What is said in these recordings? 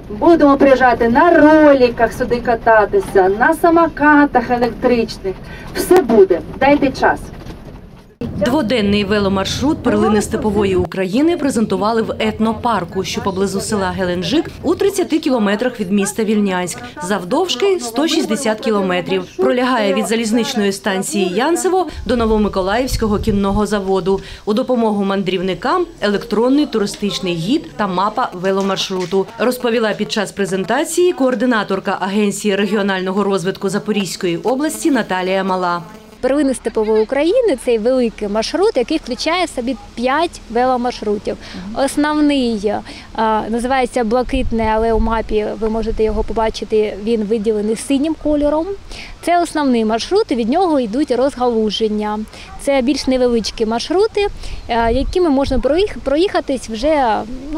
Будемо приїжджати на роликах сюди кататися, на самокатах електричних. Все буде. Дайте час. Дводенний веломаршрут перлини степової України презентували в етнопарку, що поблизу села Геленджик у 30 кілометрах від міста Вільнянськ. Завдовжки 160 кілометрів. Пролягає від залізничної станції Янцево до Новомиколаївського кінного заводу. У допомогу мандрівникам електронний туристичний гід та мапа веломаршруту, розповіла під час презентації координаторка Агенції регіонального розвитку Запорізької області Наталія Мала. Перлини степової України – це великий маршрут, який включає в собі 5 веломаршрутів. Основний називається «Блакитний», але у мапі ви можете його побачити, він виділений синім кольором. Це основний маршрут, і від нього йдуть розгалуження. Це більш невеличкі маршрути, якими можна проїхатись вже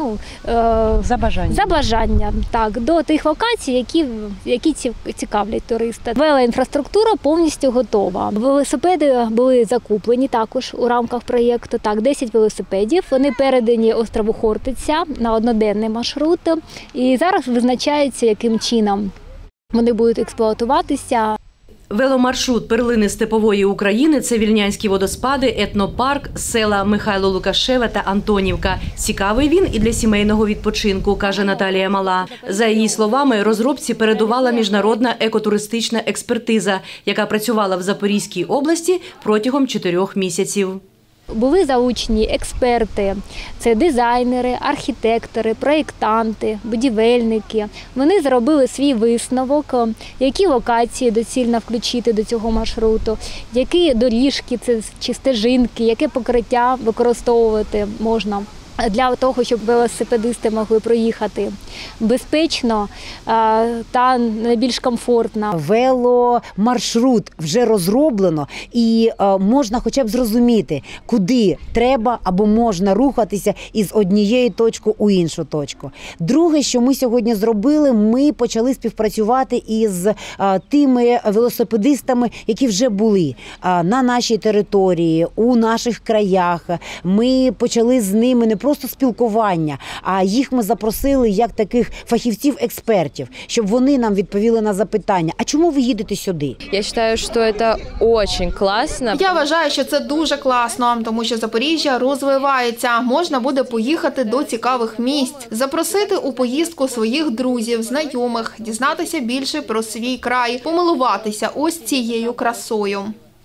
за бажанням, так, до тих локацій, які цікавлять туриста. Велоінфраструктура повністю готова. Велосипеди були закуплені також у рамках проєкту. Так, 10 велосипедів. Вони передані острову Хортиця на одноденний маршрут. І зараз визначається, яким чином вони будуть експлуатуватися. Веломаршрут перлини степової України – це Вільнянські водоспади, етнопарк, села Михайло Лукашеве та Антонівка. Цікавий він і для сімейного відпочинку, каже Наталія Мала. За її словами, розробці передувала міжнародна екотуристична експертиза, яка працювала в Запорізькій області протягом 4 місяців. Були залучені експерти, це дизайнери, архітектори, проєктанти, будівельники. Вони зробили свій висновок, які локації доцільно включити до цього маршруту, які доріжки чи стежинки, яке покриття використовувати можна для того, щоб велосипедисти могли проїхати безпечно та найбільш комфортно. Веломаршрут вже розроблено і можна хоча б зрозуміти, куди треба або можна рухатися із однієї точки у іншу точку. Друге, що ми сьогодні зробили, ми почали співпрацювати із тими велосипедистами, які вже були на нашій території, у наших краях. Ми почали з ними не просто спілкування, а їх ми запросили як таких фахівців-експертів, щоб вони нам відповіли на запитання, а чому ви їдете сюди? Я вважаю, що це дуже класно. Я вважаю, що це дуже класно, тому що Запоріжжя розвивається. Можна буде поїхати до цікавих місць, запросити у поїздку своїх друзів, знайомих, дізнатися більше про свій край, помилуватися ось цією красою.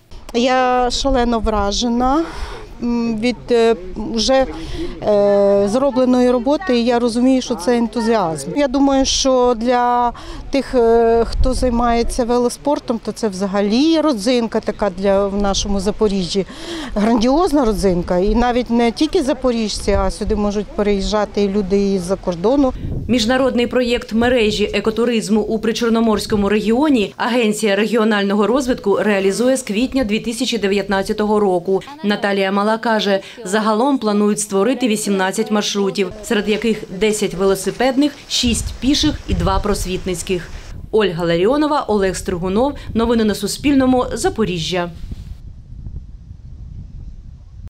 Я шалено вражена від вже зробленої роботи, і я розумію, що це ентузіазм. Я думаю, що для тих, хто займається велоспортом, то це взагалі родзинка така в нашому Запоріжжі. Грандіозна родзинка. І навіть не тільки запоріжці, а сюди можуть переїжджати і люди із-за кордону. Міжнародний проєкт мережі екотуризму у Причорноморському регіоні Агенція регіонального розвитку реалізує з квітня 2019 року. Наталія Мала каже, загалом планують створити 18 маршрутів, серед яких 10 велосипедних, 6 піших і 2 просвітницьких. Ольга Ларіонова, Олег Стригунов. Новини на Суспільному. Запоріжжя.